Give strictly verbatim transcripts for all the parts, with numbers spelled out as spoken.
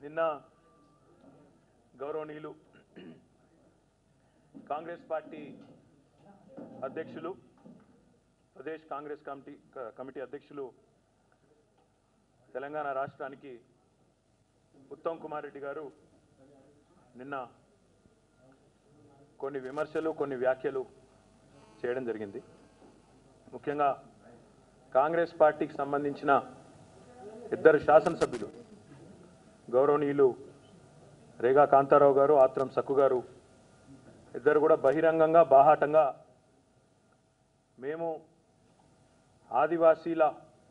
నిన్న గౌరవనీయులు కాంగ్రెస్ పార్టీ అధ్యక్షులు ప్రదేశ్ కాంగ్రెస్ కమిటీ కమిటీ అధ్యక్షులు తెలంగాణ రాష్ట్రానికి ఉత్తమ్ కుమార్ రెడ్డి గారు నిన్న కొన్ని విమర్శలు కొన్ని వ్యాఖ్యలు చేయడం జరిగింది. ముఖ్యంగా కాంగ్రెస్ పార్టీకి సంబంధించిన ఇద్దరు శాసనసభ్యులు గౌరవనీయులు రేగా కాంతారావు గారు, ఆత్రం సక్కు గారు ఇద్దరు కూడా బహిరంగంగా బాహాటంగా మేము ఆదివాసీల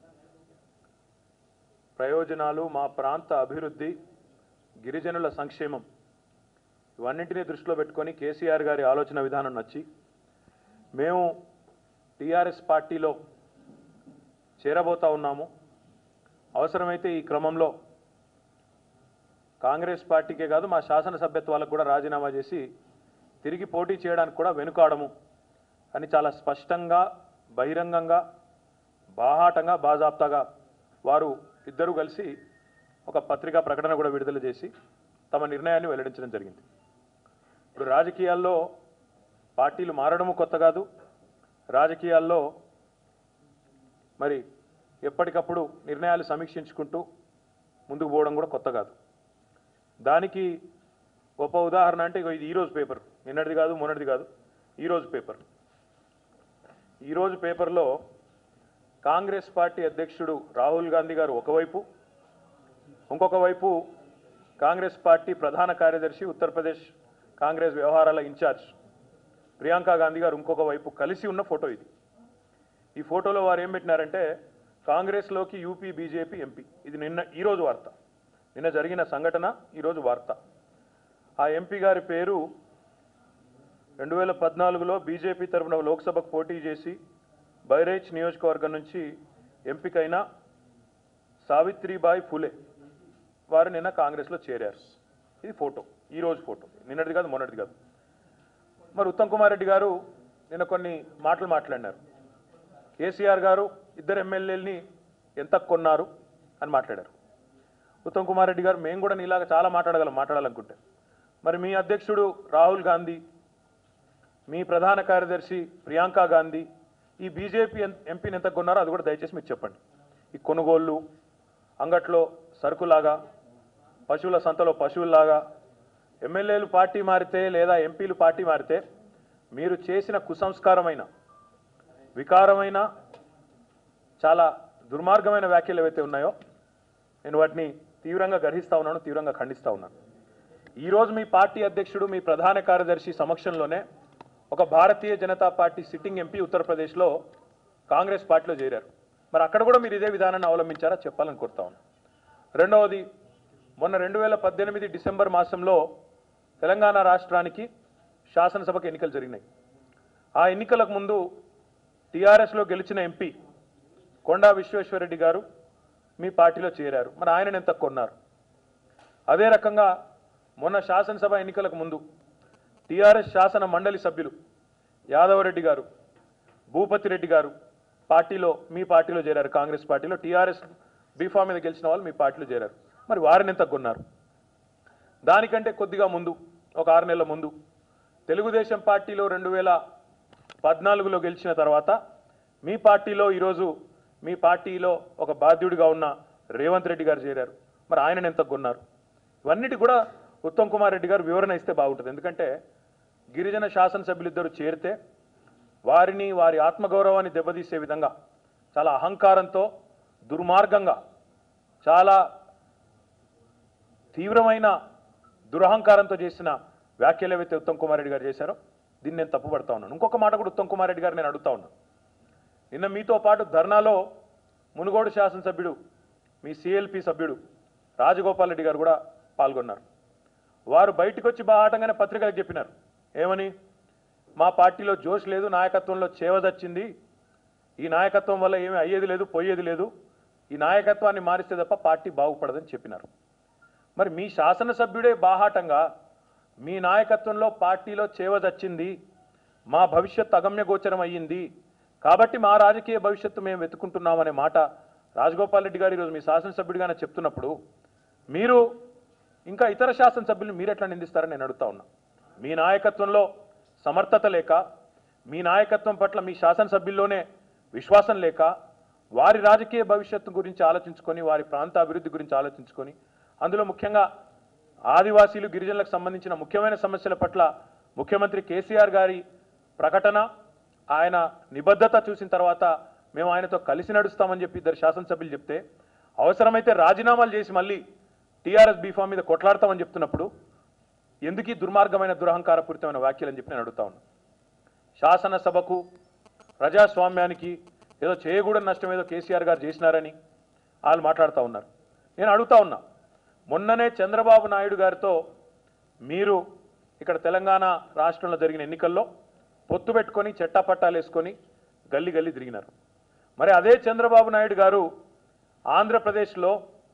ప్రయోజనాలు, మా ప్రాంత అభివృద్ధి, గిరిజనుల సంక్షేమం ఇవన్నింటినీ దృష్టిలో పెట్టుకొని కేసీఆర్ గారి ఆలోచన విధానం నచ్చి మేము టీఆర్ఎస్ పార్టీలో చేరబోతా ఉన్నాము. అవసరమైతే ఈ క్రమంలో కాంగ్రెస్ పార్టీకే కాదు మా శాసనసభ్యత్వాలకు కూడా రాజీనామా చేసి తిరిగి పోటీ చేయడానికి కూడా వెనుకాడము అని చాలా స్పష్టంగా, బహిరంగంగా, బాహాటంగా, బాజాప్తాగా వారు ఇద్దరూ కలిసి ఒక పత్రికా ప్రకటన కూడా విడుదల చేసి తమ నిర్ణయాన్ని వెల్లడించడం జరిగింది. ఇప్పుడు రాజకీయాల్లో పార్టీలు మారడము కొత్త కాదు. రాజకీయాల్లో మరి ఎప్పటికప్పుడు నిర్ణయాలు సమీక్షించుకుంటూ ముందుకు పోవడం కూడా కొత్త కాదు. దానికి గొప్ప ఉదాహరణ అంటే ఇది ఈరోజు పేపర్, నిన్నటిది కాదు, మొన్నటిది కాదు, ఈరోజు పేపర్. ఈరోజు పేపర్లో కాంగ్రెస్ పార్టీ అధ్యక్షుడు రాహుల్ గాంధీ గారు ఒకవైపు, ఇంకొక వైపు కాంగ్రెస్ పార్టీ ప్రధాన కార్యదర్శి, ఉత్తరప్రదేశ్ కాంగ్రెస్ వ్యవహారాల ఇన్ఛార్జ్ ప్రియాంక గాంధీ గారు ఇంకొక వైపు కలిసి ఉన్న ఫోటో ఇది. ఈ ఫోటోలో వారు ఏం పెట్టినారంటే కాంగ్రెస్లోకి యూపీ బీజేపీ ఎంపీ. ఇది నిన్న ఈరోజు వార్త, నిన్న జరిగిన సంఘటన, ఈరోజు వార్త. ఆ ఎంపీ గారి పేరు రెండు వేల పద్నాలుగులో బీజేపీ తరఫున లోక్సభకు పోటీ చేసి బైరేచ్ నియోజకవర్గం నుంచి ఎంపికైన సావిత్రిబాయి ఫులే. వారు నిన్న కాంగ్రెస్లో చేరారు. ఇది ఫోటో, ఈరోజు ఫోటో, నిన్నటిది కాదు, మొన్నటిది కాదు. మరి ఉత్తమ్ కుమార్ రెడ్డి గారు నిన్న కొన్ని మాటలు మాట్లాడినారు. కేసీఆర్ గారు ఇద్దరు ఎమ్మెల్యేలని ఎంత కొన్నారు అని మాట్లాడారు. ఉత్తమ్ కుమార్ రెడ్డి గారు మేము కూడా నీలాగా చాలా మాట్లాడగలం మాట్లాడాలనుకుంటే, మరి మీ అధ్యక్షుడు రాహుల్ గాంధీ, మీ ప్రధాన కార్యదర్శి ప్రియాంక గాంధీ ఈ బీజేపీ ఎంపీని ఎంత కొన్నారో అది కూడా దయచేసి మీరు చెప్పండి. ఈ కొనుగోళ్ళు, అంగట్లో సరుకులాగా, పశువుల సంతలో పశువుల్లాగా ఎమ్మెల్యేలు పార్టీ మారితే లేదా ఎంపీలు పార్టీ మారితే మీరు చేసిన కుసంస్కారమైన, వికారమైన, చాలా దుర్మార్గమైన వ్యాఖ్యలు ఏవైతే ఉన్నాయో నేను వాటిని తీవ్రంగా గర్హిస్తూ ఉన్నాను, తీవ్రంగా ఖండిస్తూ ఉన్నాను. ఈరోజు మీ పార్టీ అధ్యక్షుడు, మీ ప్రధాన కార్యదర్శి సమక్షంలోనే ఒక భారతీయ జనతా పార్టీ సిట్టింగ్ ఎంపీ ఉత్తరప్రదేశ్లో కాంగ్రెస్ పార్టీలో చేరారు. మరి అక్కడ కూడా మీరు ఇదే విధానాన్ని అవలంబించారా చెప్పాలని కోరుతా ఉన్నాను. రెండవది, మొన్న రెండు వేల పద్దెనిమిది డిసెంబర్ మాసంలో తెలంగాణ రాష్ట్రానికి శాసనసభకు ఎన్నికలు జరిగినాయి. ఆ ఎన్నికలకు ముందు టీఆర్ఎస్లో గెలిచిన ఎంపీ కొండా విశ్వేశ్వరరెడ్డి గారు మీ పార్టీలో చేరారు. మరి ఆయనను ఎంత కొన్నారు? అదే రకంగా మొన్న శాసనసభ ఎన్నికలకు ముందు టీఆర్ఎస్ శాసన మండలి సభ్యులు యాదవరెడ్డి గారు, భూపతి రెడ్డి గారు పార్టీలో మీ పార్టీలో చేరారు. కాంగ్రెస్ పార్టీలో టీఆర్ఎస్ బీఫామ్ మీద గెలిచిన వాళ్ళు మీ పార్టీలో చేరారు. మరి వారిని ఎంత కొన్నారు? దానికంటే కొద్దిగా ముందు, ఒక ఆరు నెలల ముందు తెలుగుదేశం పార్టీలో రెండు వేల పద్నాలుగులో గెలిచిన తర్వాత మీ పార్టీలో ఈరోజు మీ పార్టీలో ఒక బాధ్యుడిగా ఉన్న రేవంత్ రెడ్డి గారు చేరారు. మరి ఆయనను ఎంత కొన్నారు? ఇవన్నిటి కూడా ఉత్తమ్ కుమార్ రెడ్డి గారు వివరణ ఇస్తే బాగుంటుంది. ఎందుకంటే గిరిజన శాసనసభ్యులిద్దరూ చేరితే వారిని, వారి ఆత్మగౌరవాన్ని దెబ్బతీసే విధంగా చాలా అహంకారంతో, దుర్మార్గంగా, చాలా తీవ్రమైన దురహంకారంతో చేసిన వ్యాఖ్యలు ఏవైతే ఉత్తమ్ కుమార్ రెడ్డి గారు చేశారో దీన్ని నేను తప్పుపడతా ఉన్నాను. ఇంకొక మాట కూడా ఉత్తమ్ కుమార్ రెడ్డి గారు నేను అడుగుతా ఉన్నాను. నిన్న మీతో పాటు ధర్నాలో మునుగోడు శాసనసభ్యుడు, మీ సిఎల్పి సభ్యుడు రాజగోపాల్ రెడ్డి గారు కూడా పాల్గొన్నారు. వారు బయటకు వచ్చి బాహాటంగానే పత్రికలకు చెప్పినారు. ఏమని? మా పార్టీలో జోష్ లేదు, నాయకత్వంలో చేవదచ్చింది, ఈ నాయకత్వం వల్ల ఏమీ అయ్యేది లేదు, పోయేది లేదు, ఈ నాయకత్వాన్ని మారిస్తే తప్ప పార్టీ బాగుపడదని చెప్పినారు. మరి మీ శాసనసభ్యుడే బాహాటంగా మీ నాయకత్వంలో పార్టీలో చేవదచ్చింది, మా భవిష్యత్తు అగమ్యగోచరం అయ్యింది, కాబట్టి మా రాజకీయ భవిష్యత్తు మేము వెతుకుంటున్నామనే మాట రాజగోపాల్ రెడ్డి గారు ఈరోజు మీ శాసనసభ్యుడిగానే చెప్తున్నప్పుడు మీరు ఇంకా ఇతర శాసనసభ్యులు మీరు ఎట్లా నిందిస్తారని నేను అడుగుతా ఉన్నా. మీ నాయకత్వంలో సమర్థత లేక, మీ నాయకత్వం పట్ల మీ శాసనసభ్యుల్లోనే విశ్వాసం లేక, వారి రాజకీయ భవిష్యత్తు గురించి ఆలోచించుకొని, వారి ప్రాంత అభివృద్ధి గురించి ఆలోచించుకొని, అందులో ముఖ్యంగా ఆదివాసీలు గిరిజనులకు సంబంధించిన ముఖ్యమైన సమస్యల పట్ల ముఖ్యమంత్రి కేసీఆర్ గారి ప్రకటన, ఆయన నిబద్ధత చూసిన తర్వాత మేము ఆయనతో కలిసి నడుస్తామని చెప్పి ఇద్దరు శాసనసభ్యులు చెప్తే, అవసరమైతే రాజీనామాలు చేసి మళ్ళీ టీఆర్ఎస్ బీఫామ్ మీద కొట్లాడతామని చెప్తున్నప్పుడు ఎందుకు ఈ దుర్మార్గమైన దురహంకారపూరితమైన వ్యాఖ్యలు అని చెప్పి నేను అడుగుతా ఉన్నా. శాసనసభకు ప్రజాస్వామ్యానికి ఏదో చేయకూడని నష్టం ఏదో కేసీఆర్ గారు చేసినారని వాళ్ళు మాట్లాడుతూ ఉన్నారు. నేను అడుగుతా ఉన్నా, మొన్ననే చంద్రబాబు నాయుడు గారితో మీరు ఇక్కడ తెలంగాణ రాష్ట్రంలో జరిగిన ఎన్నికల్లో పొత్తు పెట్టుకొని చెట్టాపట్టాలు వేసుకొని గల్లీ గల్లీ తిరిగినారు. మరి అదే చంద్రబాబు నాయుడు గారు ఆంధ్రప్రదేశ్లో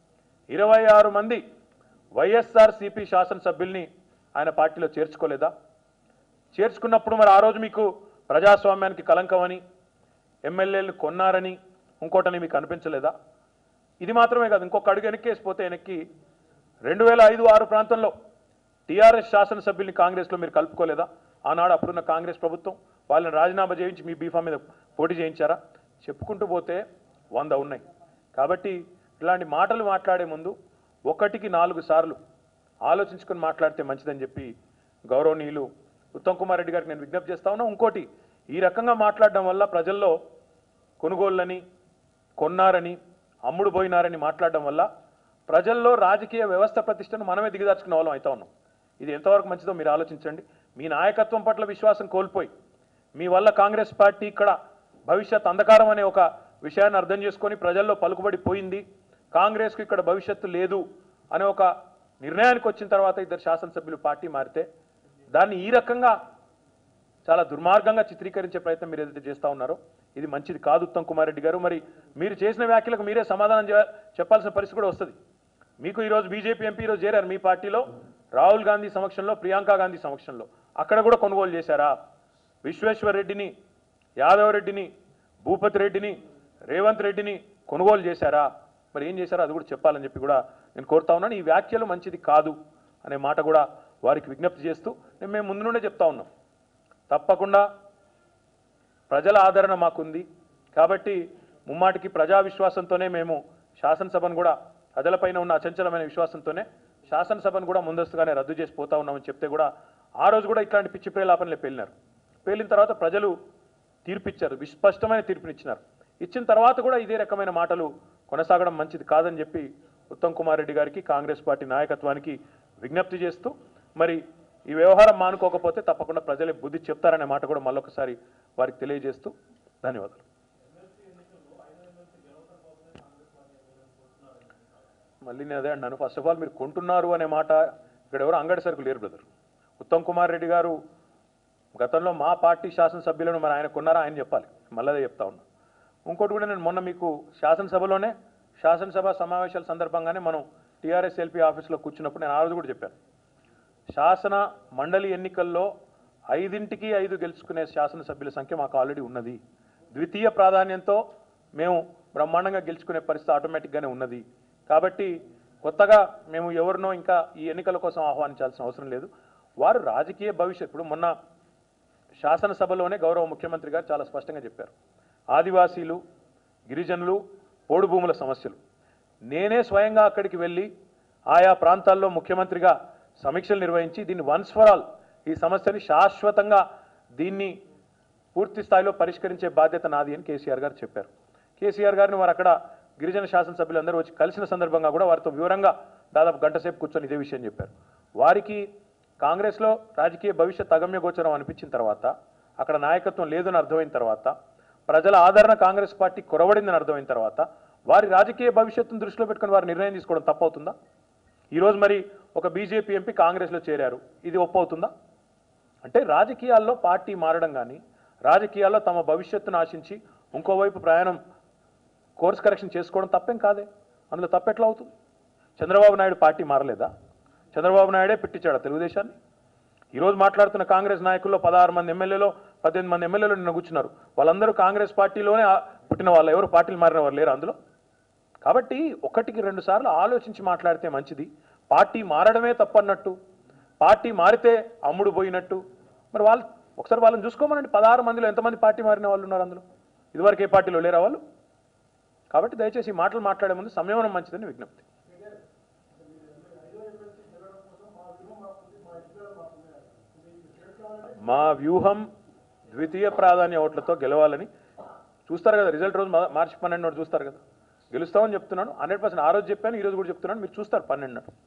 ఇరవై ఆరు మంది వైఎస్ఆర్సీపీ శాసనసభ్యుల్ని ఆయన పార్టీలో చేర్చుకోలేదా? చేర్చుకున్నప్పుడు మరి ఆ రోజు మీకు ప్రజాస్వామ్యానికి కలంకమని, ఎమ్మెల్యేలను కొన్నారని, ఇంకోటని మీకు అనిపించలేదా? ఇది మాత్రమే కాదు, ఇంకొక అడుగు వెనక్కేసిపోతే వెనక్కి రెండు వేల ఐదు ఆరు ప్రాంతంలో టీఆర్ఎస్ శాసనసభ్యుల్ని కాంగ్రెస్లో మీరు కలుపుకోలేదా? ఆనాడు అప్పుడున్న కాంగ్రెస్ ప్రభుత్వం వాళ్ళని రాజీనామా చేయించి మీ బీఫామ్ మీద పోటీ చేయించారా? చెప్పుకుంటూ పోతే వంద ఉన్నాయి. కాబట్టి ఇలాంటి మాటలు మాట్లాడే ముందు ఒకటికి నాలుగు సార్లు ఆలోచించుకొని మాట్లాడితే మంచిదని చెప్పి గౌరవనీయులు ఉత్తమ్ కుమార్ రెడ్డి గారికి నేను విజ్ఞప్తి చేస్తా ఉన్నా. ఇంకోటి, ఈ రకంగా మాట్లాడడం వల్ల ప్రజల్లో కొనుగోళ్ళని, కొన్నారని, అమ్ముడు పోయినారని మాట్లాడడం వల్ల ప్రజల్లో రాజకీయ వ్యవస్థ ప్రతిష్టను మనమే దిగదార్చుకునే వాళ్ళం అవుతా ఉన్నాం. ఇది ఎంతవరకు మంచిదో మీరు ఆలోచించండి. మీ నాయకత్వం పట్ల విశ్వాసం కోల్పోయి, మీ వల్ల కాంగ్రెస్ పార్టీ ఇక్కడ భవిష్యత్ అంధకారం అనే ఒక విషయాన్ని అర్థం చేసుకొని ప్రజల్లో పలుకుబడి పోయింది, కాంగ్రెస్కు ఇక్కడ భవిష్యత్తు లేదు అనే ఒక నిర్ణయానికి వచ్చిన తర్వాత ఇద్దరు శాసనసభ్యులు పార్టీ మారితే దాన్ని ఈ రకంగా చాలా దుర్మార్గంగా చిత్రీకరించే ప్రయత్నం మీరు ఏదైతే చేస్తూ ఉన్నారో ఇది మంచిది కాదు ఉత్తమ్ కుమార్ రెడ్డి గారు. మరి మీరు చేసిన వ్యాఖ్యలకు మీరే సమాధానం చెప్పాల్సిన పరిస్థితి కూడా వస్తుంది. మీకు ఈరోజు బీజేపీ ఎంపీ ఈరోజు చేరారు మీ పార్టీలో, రాహుల్ గాంధీ సమక్షంలో, ప్రియాంక గాంధీ సమక్షంలో. అక్కడ కూడా కొనుగోలు చేశారా? విశ్వేశ్వర్ రెడ్డిని, యాదవ్ రెడ్డిని, భూపతి రెడ్డిని, రేవంత్ రెడ్డిని కొనుగోలు చేశారా? మరి ఏం చేశారో అది కూడా చెప్పాలని చెప్పి కూడా నేను కోరుతా ఉన్నాను. ఈ వ్యాఖ్యలు మంచిది కాదు అనే మాట కూడా వారికి విజ్ఞప్తి చేస్తూ నేను మేము ముందు నుండే చెప్తా ఉన్నాం, తప్పకుండా ప్రజల ఆదరణ మాకుంది కాబట్టి ముమ్మాటికి ప్రజా విశ్వాసంతోనే మేము శాసనసభను కూడా ప్రజలపైన ఉన్న అచంచలమైన విశ్వాసంతోనే శాసనసభను కూడా ముందస్తుగానే రద్దు చేసి పోతా ఉన్నామని చెప్తే కూడా ఆ రోజు కూడా ఇట్లాంటి పిచ్చి ప్రేలాపనలే పేలినారు. పేలిన తర్వాత ప్రజలు తీర్పిచ్చారు, విస్పష్టమైన తీర్పునిచ్చినారు. ఇచ్చిన తర్వాత కూడా ఇదే రకమైన మాటలు కొనసాగడం మంచిది కాదని చెప్పి ఉత్తమ్ కుమార్ రెడ్డి గారికి, కాంగ్రెస్ పార్టీ నాయకత్వానికి విజ్ఞప్తి చేస్తూ మరి ఈ వ్యవహారం మానుకోకపోతే తప్పకుండా ప్రజలే బుద్ధి చెప్తారనే మాట కూడా మళ్ళొకసారి వారికి తెలియజేస్తూ ధన్యవాదాలు. మళ్ళీ నేను అదే అన్నాను, ఫస్ట్ ఆఫ్ ఆల్ మీరు కొంటున్నారు అనే మాట ఇక్కడ ఎవరు అంగడి సరుకు లేరు బ్రదర్. ఉత్తమ్ కుమార్ రెడ్డి గారు గతంలో మా పార్టీ శాసనసభ్యులను మరి ఆయన కొన్నారా ఆయన చెప్పాలి, మళ్ళీ అదే చెప్తా ఉన్నా. ఇంకోటి కూడా నేను మొన్న మీకు శాసనసభలోనే శాసనసభ సమావేశాల సందర్భంగానే మనం టీఆర్ఎస్ ఎల్పీ ఆఫీస్లో కూర్చున్నప్పుడు నేను ఆ రోజు కూడా చెప్పాను, శాసన మండలి ఎన్నికల్లో ఐదింటికి ఐదు గెలుచుకునే శాసనసభ్యుల సంఖ్య మాకు ఆల్రెడీ ఉన్నది. ద్వితీయ ప్రాధాన్యంతో మేము బ్రహ్మాండంగా గెలుచుకునే పరిస్థితి ఆటోమేటిక్గానే ఉన్నది. కాబట్టి కొత్తగా మేము ఎవరినో ఇంకా ఈ ఎన్నికల కోసం ఆహ్వానించాల్సిన అవసరం లేదు. వారు రాజకీయ భవిష్యత్తు, ఇప్పుడు మొన్న శాసనసభలోనే గౌరవ ముఖ్యమంత్రి గారు చాలా స్పష్టంగా చెప్పారు, ఆదివాసీలు, గిరిజనులు, పోడు భూముల సమస్యలు. నేనే స్వయంగా అక్కడికి వెళ్ళి ఆయా ప్రాంతాల్లో ముఖ్యమంత్రిగా సమీక్షలు నిర్వహించి దీన్ని వన్స్ ఫర్ ఆల్ ఈ సమస్యని శాశ్వతంగా దీన్ని పూర్తి స్థాయిలో పరిష్కరించే బాధ్యత నాది అని కేసీఆర్ గారు చెప్పారు. కేసీఆర్ గారిని వారు అక్కడ గిరిజన శాసనసభ్యులందరూ వచ్చి కలిసిన సందర్భంగా కూడా వారితో వివరంగా దాదాపు గంట సేపు కూర్చొని ఇదే విషయం చెప్పారు. వారికి కాంగ్రెస్లో రాజకీయ భవిష్యత్ అగమ్య గోచరం అనిపించిన తర్వాత, అక్కడ నాయకత్వం లేదని అర్థమైన తర్వాత, ప్రజల ఆదరణ కాంగ్రెస్ పార్టీ కొరవడిందని అర్థమైన తర్వాత వారి రాజకీయ భవిష్యత్తును దృష్టిలో పెట్టుకుని వారు నిర్ణయం తీసుకోవడం తప్పవుతుందా? ఈరోజు మరి ఒక బీజేపీ ఎంపీ కాంగ్రెస్లో చేరారు, ఇది ఒప్పవుతుందా? అంటే రాజకీయాల్లో పార్టీ మారడం కానీ, రాజకీయాల్లో తమ భవిష్యత్తును ఆశించి ఇంకోవైపు ప్రయాణం కోర్స్ కరెక్షన్ చేసుకోవడం తప్పేం కాదే, అందులో తప్పెట్లా అవుతుంది? చంద్రబాబు నాయుడు పార్టీ మారలేదా? చంద్రబాబు నాయుడే పెట్టించాడు తెలుగుదేశాన్ని. ఈరోజు మాట్లాడుతున్న కాంగ్రెస్ నాయకుల్లో పదహారు మంది ఎమ్మెల్యేలో పద్దెనిమిది మంది ఎమ్మెల్యేలు నిన్న కూర్చున్నారు, వాళ్ళందరూ కాంగ్రెస్ పార్టీలోనే పుట్టిన వాళ్ళు, ఎవరు పార్టీలు మారిన వారు లేరు అందులో. కాబట్టి ఒకటికి రెండు సార్లు ఆలోచించి మాట్లాడితే మంచిది. పార్టీ మారడమే తప్పన్నట్టు, పార్టీ మారితే అమ్ముడు పోయినట్టు. మరి వాళ్ళు ఒకసారి వాళ్ళని చూసుకోమనండి. పదహారు మందిలో ఎంతమంది పార్టీ మారిన వాళ్ళు ఉన్నారు అందులో? ఇదివరకు ఏ పార్టీలో లేరా వాళ్ళు? కాబట్టి దయచేసి ఈ మాటలు మాట్లాడే ముందు సంయమనం మంచిదని విజ్ఞప్తి. మా వ్యూహం ద్వితీయ ప్రాధాన్య ఓట్లతో గెలవాలని చూస్తారు కదా. రిజల్ట్ రోజు మార్చి పన్నెండు నాడు చూస్తారు కదా. గెలుస్తామని చెప్తున్నాను, హండ్రెడ్ పర్సెంట్. ఆ రోజు చెప్పాను, ఈ రోజు కూడా చెప్తున్నాను. మీరు చూస్తారు పన్నెండు నాడు.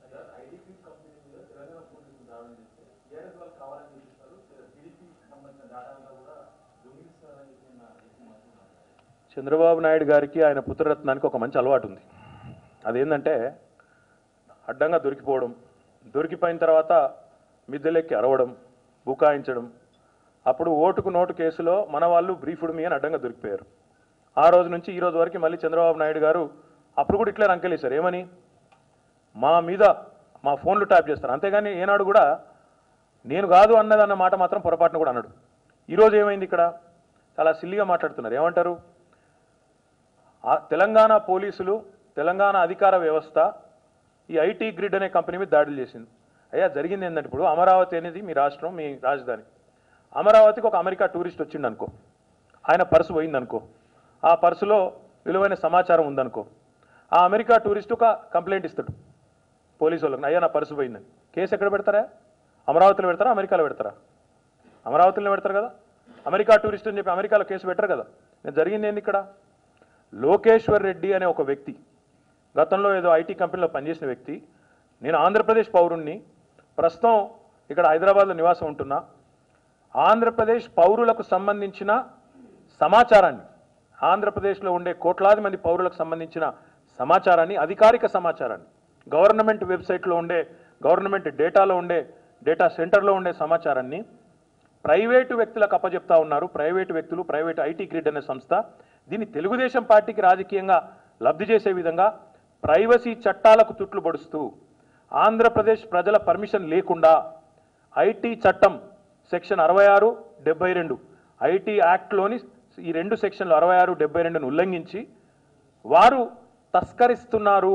చంద్రబాబు నాయుడు గారికి ఆయన పుత్రరత్నానికి ఒక మంచి అలవాటు ఉంది. అదేంటంటే అడ్డంగా దొరికిపోవడం, దొరికిపోయిన తర్వాత మిద్దెలెక్కి అరవడం, బుకాయించడం. అప్పుడు ఓటుకు నోటు కేసులో మన వాళ్ళు బ్రీఫ్డ్ మీ అని అడ్డంగా దొరికిపోయారు. ఆ రోజు నుంచి ఈ రోజు వరకు మళ్ళీ చంద్రబాబు నాయుడు గారు అప్పుడు కూడా ఇట్లే రంకెలేశారు. ఏమని? మా మీద మా ఫోన్లు ట్యాప్ చేస్తారు. అంతేగాని ఏనాడు కూడా నేను కాదు అన్నదన్న మాట మాత్రం పొరపాటును కూడా అన్నాడు. ఈరోజు ఏమైంది? ఇక్కడ చాలా సిల్లిగా మాట్లాడుతున్నారు. ఏమంటారు? తెలంగాణ పోలీసులు, తెలంగాణ అధికార వ్యవస్థ ఈ ఐటీ గ్రిడ్ అనే కంపెనీ మీద దాడులు చేసింది. అయ్యా, జరిగింది ఏంటంటే ఇప్పుడు అమరావతి అనేది మీ రాష్ట్రం, మీ రాజధాని. అమరావతికి ఒక అమెరికా టూరిస్ట్ వచ్చిండు అనుకో, ఆయన పర్సు పోయిందనుకో, ఆ పర్సులో విలువైన సమాచారం ఉందనుకో, ఆ అమెరికా టూరిస్ట్ ఒక కంప్లైంట్ ఇస్తాడు పోలీసు వాళ్ళకి, అయ్యా నా పర్సు పోయిందని. కేసు ఎక్కడ పెడతారా? అమరావతిలో పెడతారా, అమెరికాలో పెడతారా? అమరావతిలో పెడతారు కదా. అమెరికా టూరిస్ట్ అని చెప్పి అమెరికాలో కేసు పెట్టరు కదా. నేను జరిగింది ఏంది ఇక్కడ? లోకేశ్వర్ రెడ్డి అనే ఒక వ్యక్తి, గతంలో ఏదో ఐటీ కంపెనీలో పనిచేసిన వ్యక్తి, నేను ఆంధ్రప్రదేశ్ పౌరుణ్ణి, ప్రస్తుతం ఇక్కడ హైదరాబాద్లో నివాసం ఉంటున్నా, ఆంధ్రప్రదేశ్ పౌరులకు సంబంధించిన సమాచారాన్ని, ఆంధ్రప్రదేశ్లో ఉండే కోట్లాది మంది పౌరులకు సంబంధించిన సమాచారాన్ని, అధికారిక సమాచారాన్ని, గవర్నమెంట్ వెబ్సైట్లో ఉండే, గవర్నమెంట్ డేటాలో ఉండే, డేటా సెంటర్లో ఉండే సమాచారాన్ని ప్రైవేటు వ్యక్తులకు అప్పచెప్తా ఉన్నారు. ప్రైవేటు వ్యక్తులు, ప్రైవేటు ఐటీ గ్రిడ్ అనే సంస్థ దీన్ని తెలుగుదేశం పార్టీకి రాజకీయంగా లబ్ధి చేసే విధంగా ప్రైవసీ చట్టాలకు తుట్లు పొడుస్తూ ఆంధ్రప్రదేశ్ ప్రజల పర్మిషన్ లేకుండా ఐటీ చట్టం సెక్షన్ అరవై ఆరు డెబ్బై రెండు ఐటీ యాక్ట్లోని ఈ రెండు సెక్షన్లు అరవై ఆరు డెబ్బై రెండును ఉల్లంఘించి వారు తస్కరిస్తున్నారు.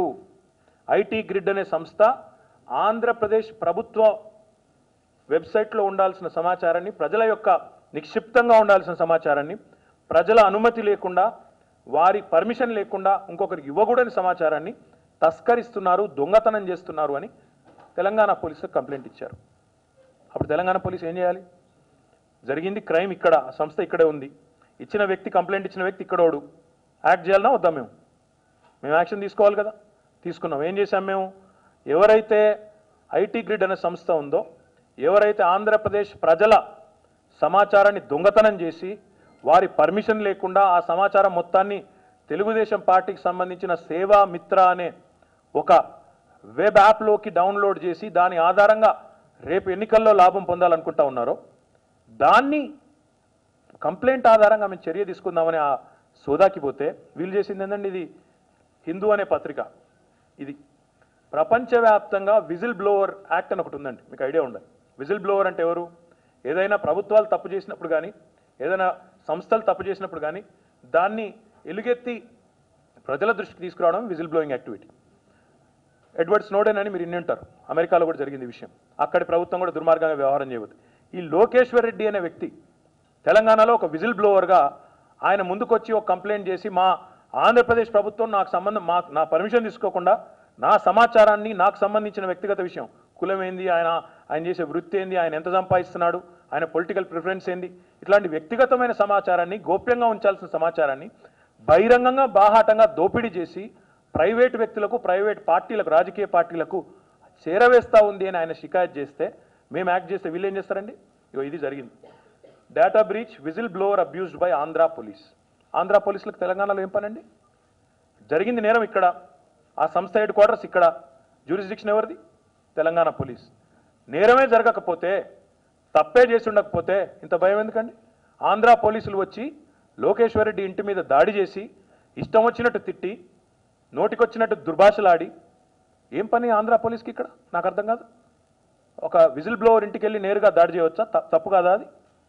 ఐటీ గ్రిడ్ అనే సంస్థ ఆంధ్రప్రదేశ్ ప్రభుత్వ వెబ్సైట్లో ఉండాల్సిన సమాచారాన్ని, ప్రజల యొక్క నిక్షిప్తంగా ఉండాల్సిన సమాచారాన్ని ప్రజల అనుమతి లేకుండా, వారి పర్మిషన్ లేకుండా ఇంకొకరికి ఇవ్వకూడని సమాచారాన్ని తస్కరిస్తున్నారు, దొంగతనం చేస్తున్నారు అని తెలంగాణ పోలీసులకు కంప్లైంట్ ఇచ్చారు. అప్పుడు తెలంగాణ పోలీసు ఏం చేయాలి? జరిగింది క్రైమ్ ఇక్కడ, సంస్థ ఇక్కడే ఉంది, ఇచ్చిన వ్యక్తి, కంప్లైంట్ ఇచ్చిన వ్యక్తి ఇక్కడోడు, యాక్ట్ చేయాలన్నా వద్దాం? మేము మేము యాక్షన్ తీసుకోవాలి కదా. తీసుకున్నాం. ఏం చేశాం మేము? ఎవరైతే ఐటీ గ్రిడ్ అనే సంస్థ ఉందో, ఎవరైతే ఆంధ్రప్రదేశ్ ప్రజల సమాచారాన్ని దొంగతనం చేసి వారి పర్మిషన్ లేకుండా ఆ సమాచారం మొత్తాన్ని తెలుగుదేశం పార్టీకి సంబంధించిన సేవా మిత్ర అనే ఒక వెబ్ యాప్లోకి డౌన్లోడ్ చేసి దాని ఆధారంగా రేపు ఎన్నికల్లో లాభం పొందాలనుకుంటా ఉన్నారో, దాన్ని కంప్లైంట్ ఆధారంగా మేము చర్య తీసుకుందామని ఆ సోదాకి పోతే వీళ్ళు చేసింది ఏంటండి? ఇది హిందూ అనే పత్రిక, ఇది ప్రపంచవ్యాప్తంగా విజిల్ బ్లోవర్ యాక్ట్ అని ఒకటి ఉందండి, మీకు ఐడియా ఉండాలి. విజిల్ బ్లోవర్ అంటే ఎవరు? ఏదైనా ప్రభుత్వాలు తప్పు చేసినప్పుడు కానీ, ఏదైనా సంస్థలు తప్పు చేసినప్పుడు కానీ దాన్ని ఎలుగెత్తి ప్రజల దృష్టికి తీసుకురావడం whistle blowing activity. Edward Snowden అని మీరు ఇన్ని ఉంటారు, అమెరికాలో కూడా జరిగింది విషయం. అక్కడి ప్రభుత్వం కూడా దుర్మార్గంగా వ్యవహారం చేయవద్దు. ఈ లోకేశ్వర్ రెడ్డి అనే వ్యక్తి తెలంగాణలో ఒక విజిల్ బ్లోవర్గా ఆయన ముందుకొచ్చి ఒక కంప్లైంట్ చేసి, మా ఆంధ్రప్రదేశ్ ప్రభుత్వం నాకు సంబంధం, మా నా పర్మిషన్ తీసుకోకుండా నా సమాచారాన్ని, నాకు సంబంధించిన వ్యక్తిగత విషయం, కులం ఏంది, ఆయన ఆయన చేసే వృత్తి ఏంది, ఆయన ఎంత సంపాదిస్తున్నాడు, ఆయన పొలిటికల్ ప్రిఫరెన్స్ ఏంది, ఇట్లాంటి వ్యక్తిగతమైన సమాచారాన్ని, గోప్యంగా ఉంచాల్సిన సమాచారాన్ని బహిరంగంగా బాహాటంగా దోపిడీ చేసి ప్రైవేటు వ్యక్తులకు, ప్రైవేట్ పార్టీలకు, రాజకీయ పార్టీలకు చేరవేస్తూ ఉంది అని ఆయన షికాయత్ చేస్తే మేము యాక్ట్ చేస్తే వీళ్ళు ఏం చేస్తారండి? ఇగో ఇది జరిగింది. Data breach, whistle blower abused by Andhra police. Andhra పోలీసులకు తెలంగాణలో ఏం పనండి? జరిగింది నేరం ఇక్కడ, ఆ సంస్థ హెడ్ క్వార్టర్స్ ఇక్కడ, జ్యూరిస్డిక్షన్ ఎవరిది? తెలంగాణ పోలీస్. నేరమే జరగకపోతే, తప్పే చేసి ఉండకపోతే ఇంత భయం ఎందుకండి? ఆంధ్ర పోలీసులు వచ్చి లోకేశ్వర్ రెడ్డి ఇంటి మీద దాడి చేసి ఇష్టం వచ్చినట్టు తిట్టి, నోటికొచ్చినట్టు దుర్భాషలాడి, ఏం పని ఆంధ్ర పోలీస్కి ఇక్కడ? నాకు అర్థం కాదు. ఒక విజిల్ బ్లోవర్ ఇంటికి వెళ్ళి నేరుగా దాడి చేయవచ్చా? తప్పు కాదా అది?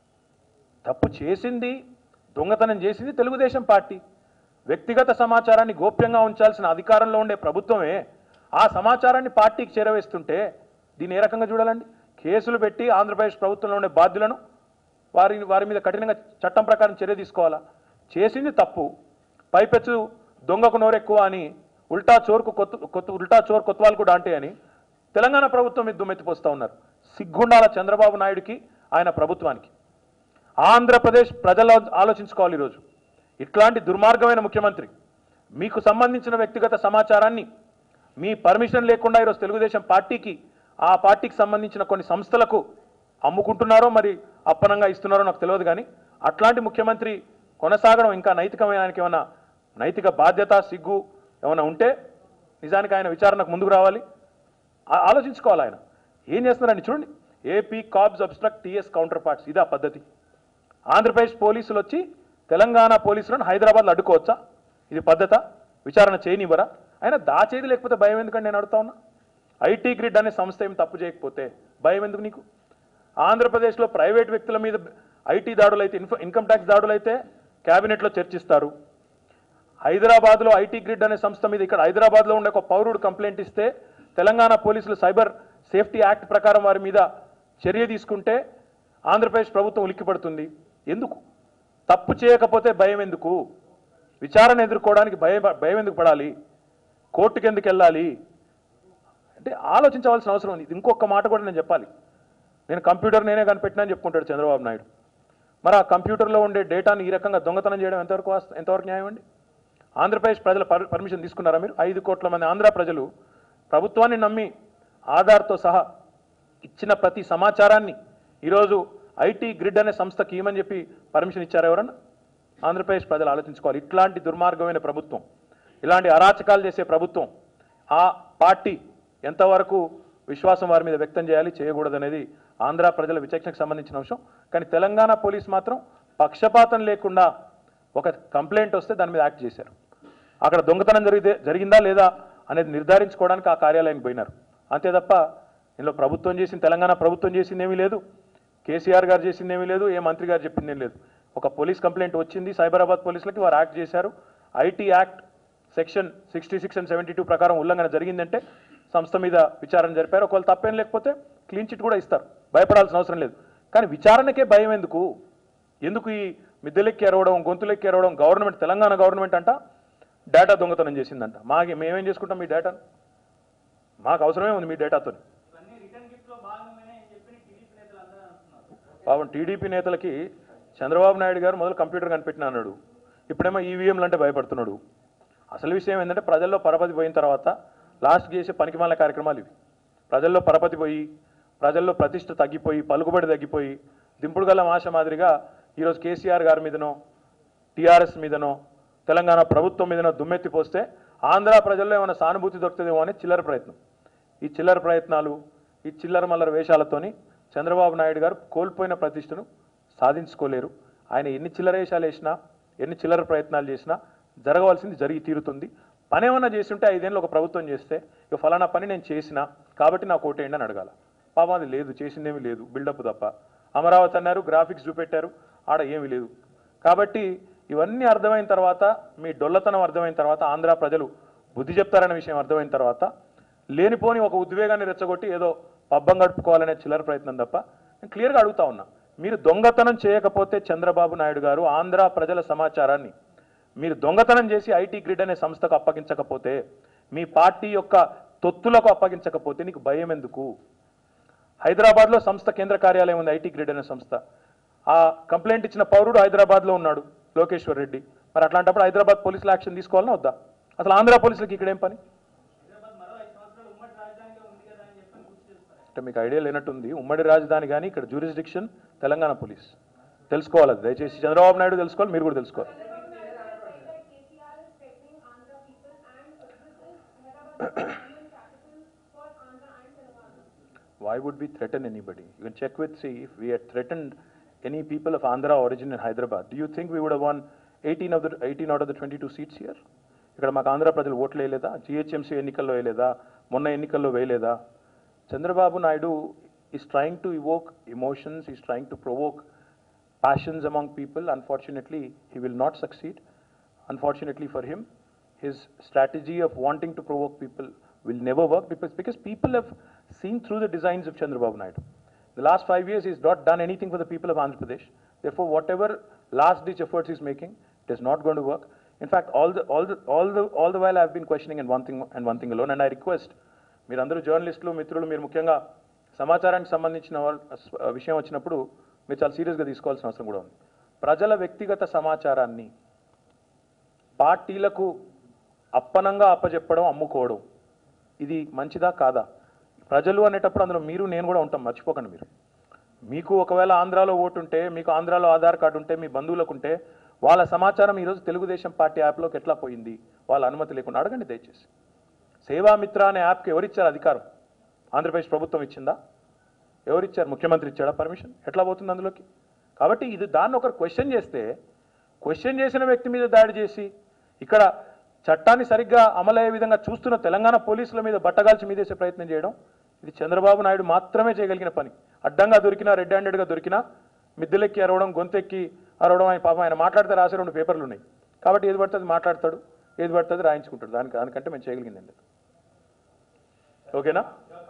తప్పు చేసింది, దొంగతనం చేసింది తెలుగుదేశం పార్టీ. వ్యక్తిగత సమాచారాన్ని గోప్యంగా ఉంచాల్సిన అధికారంలో ఉండే ప్రభుత్వమే ఆ సమాచారాన్ని పార్టీకి చేరవేస్తుంటే దీన్ని ఏ రకంగా చూడాలండి? కేసులు పెట్టి ఆంధ్రప్రదేశ్ ప్రభుత్వంలో ఉండే బాధ్యులను వారి వారి మీద కఠినంగా చట్టం ప్రకారం చర్య తీసుకోవాలా? చేసింది తప్పు, పైపెచ్చు దొంగకు నోరెక్కువ అని ఉల్టా చోరుకు కొత్త కొత్త ఉల్టా చోరు కొత్వాలు కూడా అంటే అని తెలంగాణ ప్రభుత్వం మీద దుమ్మెత్తిపోస్తూ ఉన్నారు. సిగ్గుండాల చంద్రబాబు నాయుడికి, ఆయన ప్రభుత్వానికి. ఆంధ్రప్రదేశ్ ప్రజలు ఆలోచించుకోవాలి ఈరోజు. ఇట్లాంటి దుర్మార్గమైన ముఖ్యమంత్రి మీకు సంబంధించిన వ్యక్తిగత సమాచారాన్ని మీ పర్మిషన్ లేకుండా ఈరోజు తెలుగుదేశం పార్టీకి, ఆ పార్టీకి సంబంధించిన కొన్ని సంస్థలకు అమ్ముకుంటున్నారో మరి అప్పనంగా ఇస్తున్నారో నాకు తెలియదు. కానీ అట్లాంటి ముఖ్యమంత్రి కొనసాగడం ఇంకా నైతికమైన, ఆయనకి ఏమైనా నైతిక బాధ్యత, సిగ్గు ఏమైనా ఉంటే నిజానికి ఆయన విచారణకు ముందుకు రావాలి, ఆలోచించుకోవాలి. ఆయన ఏం చేస్తున్నారని చూడండి. AP cops obstruct TS counter parts, ఇదా పద్ధతి? ఆంధ్రప్రదేశ్ పోలీసులు వచ్చి తెలంగాణ పోలీసులను హైదరాబాద్లో అడ్డుకోవచ్చా? ఇది పద్ధత? విచారణ చేయనివ్వరా? ఆయన దాచేది లేకపోతే భయం ఎందుకంటే నేను అడుగుతా ఉన్నా. ఐటీ గ్రిడ్ అనే సంస్థ ఏమి తప్పు చేయకపోతే భయం ఎందుకు నీకు? ఆంధ్రప్రదేశ్లో ప్రైవేట్ వ్యక్తుల మీద ఐటీ దాడులు అయితే, ఇన్ఫ ఇన్కమ్ ట్యాక్స్ దాడులు అయితే క్యాబినెట్లో చర్చిస్తారు. హైదరాబాద్లో ఐటీ గ్రిడ్ అనే సంస్థ మీద ఇక్కడ హైదరాబాద్లో ఉండే ఒక పౌరుడు కంప్లైంట్ ఇస్తే తెలంగాణ పోలీసులు సైబర్ సేఫ్టీ యాక్ట్ ప్రకారం వారి మీద చర్య తీసుకుంటే ఆంధ్రప్రదేశ్ ప్రభుత్వం ఉలిక్కిపడుతుంది. ఎందుకు? తప్పు చేయకపోతే భయం ఎందుకు? విచారణ ఎదుర్కోవడానికి భయం భయం ఎందుకు పడాలి? కోర్టుకి ఎందుకు వెళ్ళాలి అంటే ఆలోచించవలసిన అవసరం ఉంది. ఇంకొక మాట కూడా నేను చెప్పాలి. నేను కంప్యూటర్ నేనే కనిపెట్టినా అని చెప్పుకుంటాడు చంద్రబాబు నాయుడు. మరి ఆ కంప్యూటర్లో ఉండే డేటాను ఈ రకంగా దొంగతనం చేయడం ఎంతవరకు ఎంతవరకు న్యాయం అండి? ఆంధ్రప్రదేశ్ ప్రజల పర్మిషన్ తీసుకున్నారా మీరు? ఐదు కోట్ల మంది ఆంధ్ర ప్రజలు ప్రభుత్వాన్ని నమ్మి ఆధార్తో సహా ఇచ్చిన ప్రతి సమాచారాన్ని ఈరోజు ఐటీ గ్రిడ్ అనే సంస్థకి ఇవ్వమని చెప్పి పర్మిషన్ ఇచ్చారు ఎవరన్నా? ఆంధ్రప్రదేశ్ ప్రజలు ఆలోచించుకోవాలి. ఇట్లాంటి దుర్మార్గమైన ప్రభుత్వం, ఇలాంటి అరాచకాలు చేసే ప్రభుత్వం, ఆ పార్టీ ఎంతవరకు విశ్వాసం వారి మీద వ్యక్తం చేయాలి, చేయకూడదనేది ఆంధ్ర ప్రజల విచక్షణకు సంబంధించిన అంశం. కానీ తెలంగాణ పోలీస్ మాత్రం పక్షపాతం లేకుండా ఒక కంప్లైంట్ వస్తే దాని మీద యాక్ట్ చేశారు. అక్కడ దొంగతనం జరిగితే జరిగిందా లేదా అనేది నిర్ధారించుకోవడానికి ఆ కార్యాలయానికి పోయినారు. అంతే తప్ప ఇందులో ప్రభుత్వం చేసింది, తెలంగాణ ప్రభుత్వం చేసిందేమీ లేదు, కేసీఆర్ గారు చేసిందేమీ లేదు, ఏ మంత్రి గారు చెప్పిందేమీ లేదు. ఒక పోలీస్ కంప్లైంట్ వచ్చింది సైబరాబాద్ పోలీసులకి, వారు యాక్ట్ చేశారు. IT act section sixty six and seventy two ప్రకారం ఉల్లంఘన జరిగిందంటే సంస్థ మీద విచారణ జరిపారు. ఒకవేళ తప్పేం లేకపోతే క్లీన్ చిట్ కూడా ఇస్తారు, భయపడాల్సిన అవసరం లేదు. కానీ విచారణకే భయం ఎందుకు? ఎందుకు ఈ మిద్దెలెక్కి ఎరవడం, గొంతులెక్కి ఎరవడం? గవర్నమెంట్, తెలంగాణ గవర్నమెంట్ అంట డేటా దొంగతనం చేసిందంట. మాకు మేమేం చేసుకుంటాం మీ డేటాను? మాకు అవసరమే ఉంది మీ డేటాతో. పాపం టీడీపీ నేతలకి చంద్రబాబు నాయుడు గారు మొదలు కంప్యూటర్ కనిపెట్టిన అన్నాడు, ఇప్పుడేమో ఈవీఎంలు అంటే భయపడుతున్నాడు. అసలు విషయం ఏంటంటే ప్రజల్లో పరపతి పోయిన తర్వాత లాస్ట్ చేసే పనికిమాల కార్యక్రమాలు ఇవి. ప్రజల్లో పరపతి పోయి, ప్రజల్లో ప్రతిష్ట తగ్గిపోయి, పలుకుబడి తగ్గిపోయి, దింపుడు గల ఆశ మాదిరిగా ఈరోజు కేసీఆర్ గారి మీదనో, టీఆర్ఎస్ మీదనో, తెలంగాణ ప్రభుత్వం మీదనో దుమ్మెత్తి పోస్తే ఆంధ్ర ప్రజల్లో ఏమైనా సానుభూతి దొరుకుతుందేమో అనే చిల్లర ప్రయత్నం. ఈ చిల్లర ప్రయత్నాలు, ఈ చిల్లర మల్లర వేషాలతోని చంద్రబాబు నాయుడు గారు కోల్పోయిన ప్రతిష్టను సాధించుకోలేరు. ఆయన ఎన్ని చిల్లర వేషాలు వేసినా, ఎన్ని చిల్లర ప్రయత్నాలు చేసినా జరగవలసింది జరిగి తీరుతుంది. పని ఏమన్నా చేస్తుంటే ఐదేళ్ళు ఒక ప్రభుత్వం చేస్తే ఇక ఫలానా పని నేను చేసినా కాబట్టి నాకు ఓటేయండి అని అడగాల. పాపం అది లేదు, చేసిందేమీ లేదు, బిల్డప్ తప్ప. అమరావతి అన్నారు, గ్రాఫిక్స్ చూపెట్టారు, ఆడ ఏమీ లేదు. కాబట్టి ఇవన్నీ అర్థమైన తర్వాత, మీ డొల్లతనం అర్థమైన తర్వాత, ఆంధ్ర ప్రజలు బుద్ధి చెప్తారనే విషయం అర్థమైన తర్వాత లేనిపోని ఒక ఉద్వేగాన్ని రెచ్చగొట్టి ఏదో పబ్బం గడుపుకోవాలనే చిల్లర ప్రయత్నం తప్ప నేను క్లియర్గా అడుగుతా ఉన్నా. మీరు దొంగతనం చేయకపోతే చంద్రబాబు నాయుడు గారు ఆంధ్ర ప్రజల సమాచారాన్ని మీరు దొంగతనం చేసి ఐటీ గ్రిడ్ అనే సంస్థకు అప్పగించకపోతే, మీ పార్టీ యొక్క తొత్తులకు అప్పగించకపోతే నీకు భయం ఎందుకు? హైదరాబాద్లో సంస్థ కేంద్ర కార్యాలయం ఉంది, ఐటీ గ్రిడ్ అనే సంస్థ. ఆ కంప్లైంట్ ఇచ్చిన పౌరుడు హైదరాబాద్లో ఉన్నాడు, లోకేశ్వర్ రెడ్డి. మరి అట్లాంటప్పుడు హైదరాబాద్ పోలీసులు యాక్షన్ తీసుకోవాలన్నా వద్దా? అసలు ఆంధ్ర పోలీసులకి ఇక్కడేం పని? అంటే మీకు ఐడియా లేనట్టుంది. ఉమ్మడి రాజధాని కానీ ఇక్కడ జ్యూరిస్డిక్షన్ తెలంగాణ పోలీస్. తెలుసుకోవాలి అది, దయచేసి చంద్రబాబు నాయుడు తెలుసుకోవాలి, మీరు కూడా తెలుసుకోవాలి. Why would we threaten anybody? You can check with, see, if we had threatened any people of Andhra origin in Hyderabad, do you think we would have won eighteen of the eighteen out of the twenty-two seats here? ఇక్కడ మాకు ఆంధ్ర ప్రజలు ఓట్లు వేయలేదా? GHMC ఎన్నికల్లో వేయలేదా? మొన్న ఎన్నికల్లో వేయలేదా? Chandrababu Naidu is trying to evoke emotions, is trying to provoke passions among people. Unfortunately, he will not succeed. Unfortunately for him, his strategy of wanting to provoke people will never work because, because people have seen through the designs of Chandrababu Naidu. The last five years he's not done anything for the people of Andhra Pradesh. Therefore, whatever last ditch efforts he's making, it is not going to work. In fact, all the all the all the all the while I've been questioning and one thing and one thing alone, and I request మీరందరూ జర్నలిస్టులు మిత్రులు మీరు ముఖ్యంగా సమాచారానికి సంబంధించిన విషయం వచ్చినప్పుడు మీరు చాలా సీరియస్గా తీసుకోవాల్సిన అవసరం కూడా ఉంది. ప్రజల వ్యక్తిగత సమాచారాన్ని పార్టీలకు అప్పనంగా అప్పచెప్పడం, అమ్ముకోవడం ఇది మంచిదా కాదా? ప్రజలు అనేటప్పుడు అందులో మీరు నేను కూడా ఉంటాం, మర్చిపోకండి. మీరు మీకు ఒకవేళ ఆంధ్రాలో ఓటు ఉంటే, మీకు ఆంధ్రాలో ఆధార్ కార్డు ఉంటే, మీ బంధువులకు ఉంటే వాళ్ళ సమాచారం ఈరోజు తెలుగుదేశం పార్టీ యాప్లోకి ఎట్లా పోయింది? వాళ్ళ అనుమతి లేకుండా అడగండి దయచేసి. సేవామిత్ర అనే యాప్కి ఎవరిచ్చారు అధికారం? ఆంధ్రప్రదేశ్ ప్రభుత్వం ఇచ్చిందా? ఎవరిచ్చారు? ముఖ్యమంత్రి ఇచ్చాడా పర్మిషన్? ఎట్లా పోతుంది అందులోకి? కాబట్టి ఇది దాన్ని ఒకరు క్వశ్చన్ చేస్తే, క్వశ్చన్ చేసిన వ్యక్తి మీద దాడి చేసి ఇక్కడ చట్టాన్ని సరిగ్గా అమలయ్యే విధంగా చూస్తున్న తెలంగాణ పోలీసుల మీద బట్టగాల్చి మీదేసే ప్రయత్నం చేయడం, ఇది చంద్రబాబు నాయుడు మాత్రమే చేయగలిగిన పని. అడ్డంగా దొరికినా, రెడ్ హ్యాండెడ్గా దొరికినా మిద్దెలెక్కి అరవడం, గొంతెక్కి అరవడం, ఆయన పాపం ఆయన మాట్లాడితే రాసే రెండు పేపర్లు ఉన్నాయి. కాబట్టి ఏది పడుతుంది మాట్లాడతాడు, ఏది పడుతుంది రాయించుకుంటాడు. దానికి దానికంటే మేము చేయగలిగిందండి. ఓకేనా?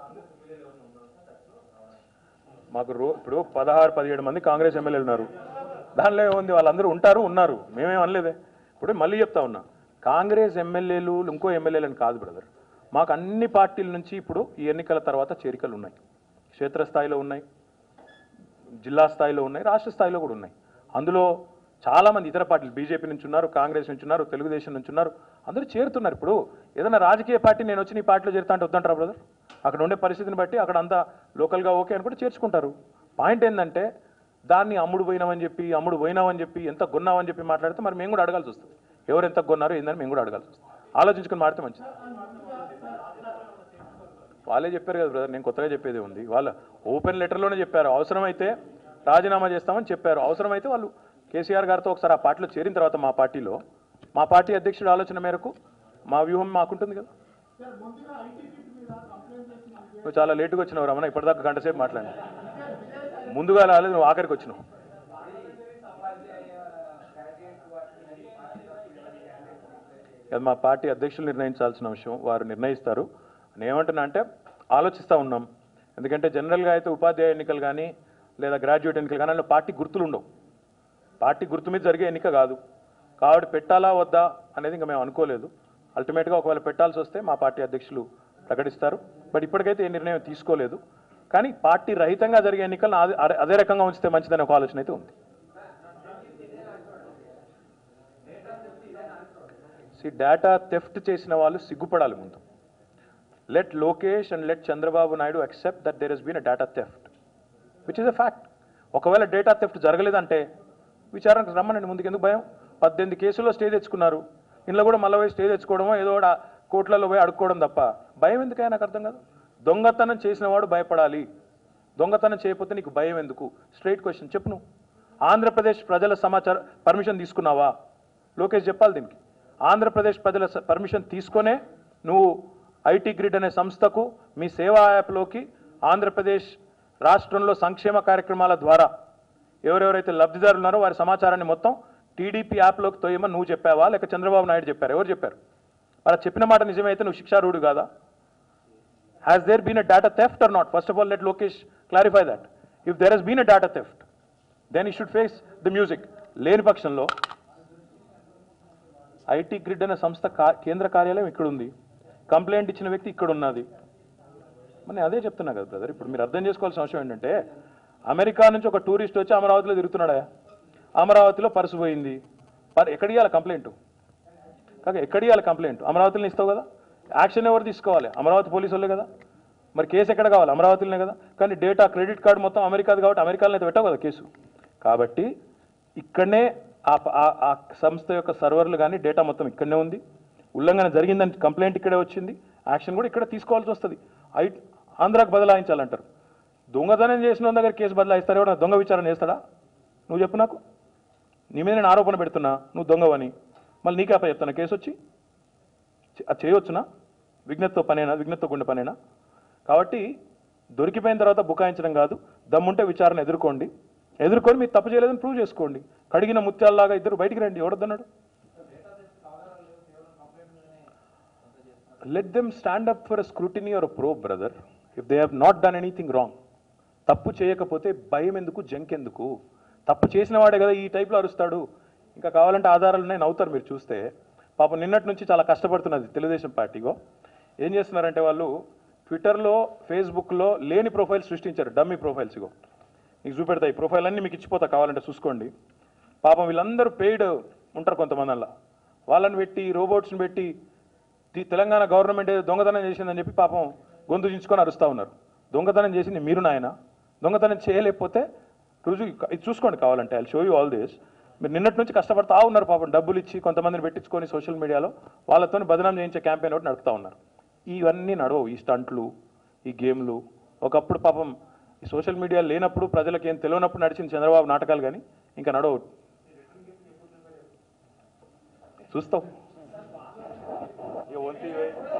మాకు రో ఇప్పుడు పదహారు పదిహేడు మంది కాంగ్రెస్ ఎమ్మెల్యేలు ఉన్నారు. దానిలో ఏముంది? వాళ్ళందరూ ఉంటారు, ఉన్నారు, మేమేం అనలేదే. ఇప్పుడు మళ్ళీ చెప్తా ఉన్నా, కాంగ్రెస్ ఎమ్మెల్యేలు ఇంకో ఎమ్మెల్యేలని కాదు బ్రదర్. మాకు అన్ని పార్టీల నుంచి ఇప్పుడు ఈ ఎన్నికల తర్వాత చేరికలు ఉన్నాయి. క్షేత్రస్థాయిలో ఉన్నాయి, జిల్లా స్థాయిలో ఉన్నాయి, రాష్ట్ర స్థాయిలో కూడా ఉన్నాయి. అందులో చాలామంది ఇతర పార్టీలు బీజేపీ నుంచి ఉన్నారు, కాంగ్రెస్ నుంచి ఉన్నారు, తెలుగుదేశం నుంచి ఉన్నారు, అందరూ చేరుతున్నారు. ఇప్పుడు ఏదైనా రాజకీయ పార్టీ నేను వచ్చి నీ పార్టీలో చేరుతా అంటే వద్దంటారా బ్రదర్? అక్కడ ఉండే పరిస్థితిని బట్టి అక్కడ అంతా లోకల్గా ఓకే అని కూడా చేర్చుకుంటారు. పాయింట్ ఏంటంటే దాన్ని అమ్ముడు పోయినామని చెప్పి అమ్ముడు పోయినామని చెప్పి ఎంత కొన్నామని చెప్పి మాట్లాడితే మరి మేము కూడా అడగాల్సి వస్తుంది. ఎవరు ఎంత కొన్నారో ఏందని మేము కూడా అడగాల్సి వస్తుంది. ఆలోచించుకొని మాడితే మంచిది. వాళ్ళే చెప్పారు కదా బ్రదర్, నేను కొత్తగా చెప్పేది ఉంది. వాళ్ళ ఓపెన్ లెటర్లోనే చెప్పారు, అవసరమైతే రాజీనామా చేస్తామని చెప్పారు. అవసరమైతే వాళ్ళు కేసీఆర్ గారితో ఒకసారి ఆ పార్టీలో చేరిన తర్వాత మా పార్టీలో మా పార్టీ అధ్యక్షుడు ఆలోచన మేరకు మా వ్యూహం మాకుంటుంది కదా. నువ్వు చాలా లేటుగా వచ్చినావు రమణ, ఇప్పటిదాకా గంట సేపు మాట్లాడి ముందుగా రాలేదు, నువ్వు ఆఖరికి వచ్చినావు. అది మా పార్టీ అధ్యక్షులు నిర్ణయించాల్సిన విషయం, వారు నిర్ణయిస్తారు. నేను ఏమంటున్నా అంటే ఆలోచిస్తూ ఉన్నాం. ఎందుకంటే జనరల్గా అయితే ఉపాధ్యాయ ఎన్నికలు కానీ లేదా గ్రాడ్యుయేట్ ఎన్నికలు కానీ అందులో పార్టీ గుర్తులు ఉండవు. పార్టీ గుర్తు మీద జరిగే ఎన్నిక కాదు కాబట్టి పెట్టాలా వద్దా అనేది ఇంకా మేము అనుకోలేదు. అల్టిమేట్గా ఒకవేళ పెట్టాల్సి వస్తే మా పార్టీ అధ్యక్షులు ప్రకటిస్తారు. బట్ ఇప్పటికైతే ఏ నిర్ణయం తీసుకోలేదు. కానీ పార్టీ రహితంగా జరిగే ఎన్నికలను అదే అదే రకంగా ఉంచితే మంచిదనే ఒక ఆలోచన అయితే ఉంది. సి డేటా థెఫ్ట్ చేసిన వాళ్ళు సిగ్గుపడాలి ముందు. Let Lokesh and let Chandrababu Naidu accept that there has been a data theft which is a fact. ఒకవేళ డేటా థెఫ్ట్ జరగలేదంటే విచారణకు రమ్మనండి. ముందుకు ఎందుకు భయం? పద్దెనిమిది కేసుల్లో స్టే తెచ్చుకున్నారు. ఇంట్లో కూడా మళ్ళీ పోయి స్టే తెచ్చుకోవడమో ఏదో కోట్లలో పోయి అడుక్కోవడం తప్ప భయం ఎందుకైనా నాకు అర్థం కాదు. దొంగతనం చేసిన వాడు భయపడాలి, దొంగతనం చేయకపోతే నీకు భయం ఎందుకు? స్ట్రైట్ క్వశ్చన్ చెప్పు. నువ్వు ఆంధ్రప్రదేశ్ ప్రజల సమాచార పర్మిషన్ తీసుకున్నావా? లోకేష్ చెప్పాలి దీనికి. ఆంధ్రప్రదేశ్ ప్రజల పర్మిషన్ తీసుకొనే నువ్వు ఐటీ గ్రిడ్ అనే సంస్థకు మీ సేవా యాప్లోకి ఆంధ్రప్రదేశ్ రాష్ట్రంలో సంక్షేమ కార్యక్రమాల ద్వారా ఎవరెవరైతే లబ్ధిదారులు ఉన్నారో వారి సమాచారాన్ని మొత్తం టీడీపీ యాప్లోకి తోయమని నువ్వు చెప్పావా లేక చంద్రబాబు నాయుడు చెప్పారు? ఎవరు చెప్పారు? మరి చెప్పిన మాట నిజమైతే నువ్వు శిక్షార్హుడు కాదా? Has there been a data theft or not? First of all let Lokesh clarify that. If there has been a data theft then you should face the music. లేని పక్షంలో ఐటీ గ్రిడ్ అనే సంస్థ కేంద్ర కార్యాలయం ఇక్కడ ఉంది, కంప్లైంట్ ఇచ్చిన వ్యక్తి ఇక్కడ ఉన్నది. మరి అదే చెప్తున్నా కదా బ్రదర్. ఇప్పుడు మీరు అర్థం చేసుకోవాల్సిన అవసరం ఏంటంటే అమెరికా నుంచి ఒక టూరిస్ట్ వచ్చి అమరావతిలో తిరుగుతున్నాడా? అమరావతిలో పర్సు పోయింది, పర్ ఎక్కడ ఇవ్వాలి కంప్లైంట్? కాక ఎక్కడ ఇవ్వాలి కంప్లైంట్? అమరావతిలో ఇస్తావు కదా. యాక్షన్ ఎవరు తీసుకోవాలి? అమరావతి పోలీసు వాళ్ళే కదా. మరి కేసు ఎక్కడ కావాలి? అమరావతిలోనే కదా. కానీ డేటా క్రెడిట్ కార్డు మొత్తం అమెరికాది కాబట్టి అమెరికాలో అయితే పెట్టావు కదా కేసు. కాబట్టి ఇక్కడనే ఆ సంస్థ యొక్క సర్వర్లు కానీ డేటా మొత్తం ఇక్కడనే ఉంది. ఉల్లంఘన జరిగిందని కంప్లైంట్ ఇక్కడే వచ్చింది, యాక్షన్ కూడా ఇక్కడ తీసుకోవాల్సి వస్తుంది. ఐ ఆంధ్రాకు బదలాయించాలంటారు. దొంగతనం చేసిన దగ్గర కేసు బదలాయిస్తారు. ఎవరైనా దొంగ విచారణ చేస్తాడా? నువ్వు చెప్పు నాకు. నీ మీద నేను ఆరోపణ పెడుతున్నా నువ్వు దొంగవని, మళ్ళీ నీకే అప్ప చెప్తున్నా కేసు వచ్చి అది చేయవచ్చునా? విజ్ఞతతో పనేనా? విజ్ఞతతో గుండె పనేనా? కాబట్టి దొరికిపోయిన తర్వాత బుకాయించడం కాదు, దమ్ముంటే విచారణ ఎదుర్కోండి. ఎదుర్కొని మీరు తప్పు చేయలేదని ప్రూవ్ చేసుకోండి. కడిగిన ముత్యాలలాగా ఇద్దరు బయటికి రండి. ఎవడొద్దన్నాడు? let them stand up for a scrutiny or a probe, brother. If they have not done anything wrong. తప్పు చేయకపోతే భయం ఎందుకు, జంకెందుకు? తప్పు చేసిన వాడే కదా ఈ టైప్లో అరుస్తాడు. ఇంకా కావాలంటే ఆధారాలు ఉన్నాయి, నవ్వుతారు మీరు చూస్తే. పాపం నిన్నటి నుంచి చాలా కష్టపడుతున్నది తెలుగుదేశం పార్టీగో. ఏం చేస్తున్నారంటే వాళ్ళు ట్విట్టర్లో, ఫేస్బుక్లో లేని ప్రొఫైల్స్ సృష్టించారు, డమ్మీ ప్రొఫైల్స్. ఇగో మీకు చూపెడతాయి, ఈ ప్రొఫైల్ అన్నీ మీకు ఇచ్చిపోతా, కావాలంటే చూసుకోండి. పాపం వీళ్ళందరూ పెయిడ్ ఉంటారు కొంతమంది అలా, వాళ్ళని పెట్టి రోబోట్స్ని పెట్టి తెలంగాణ గవర్నమెంట్ ఏదో దొంగతనం చేసిందని చెప్పి పాపం గొంతు దించుకొని అరుస్తూ ఉన్నారు. దొంగతనం చేసింది మీరు నాయన, దొంగతనం చేయలేకపోతే రుజువు ఇది చూసుకోండి కావాలంటే. I show you all this. మీరు నిన్నటి నుంచి కష్టపడతా ఉన్నారు పాపం, డబ్బులు ఇచ్చి కొంతమందిని పెట్టించుకొని సోషల్ మీడియాలో వాళ్ళతో బదనాం చేయించే క్యాంపెయిన్ ఒకటి నడుపుతూ ఉన్నారు. ఇవన్నీ నడవవు, ఈ స్టంట్లు, ఈ గేమ్లు. ఒకప్పుడు పాపం ఈ సోషల్ మీడియా లేనప్పుడు ప్రజలకు ఏం తెలియనప్పుడు నడిచిన చంద్రబాబు నాటకాలు కానీ ఇంకా నడవవు. చూస్తావు